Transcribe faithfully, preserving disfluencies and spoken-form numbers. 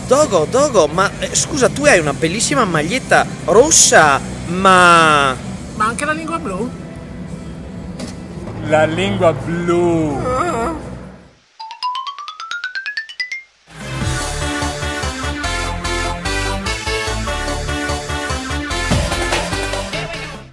Dogo, Dogo, ma eh, scusa, tu hai una bellissima maglietta rossa, ma... Ma anche la lingua blu? La lingua blu.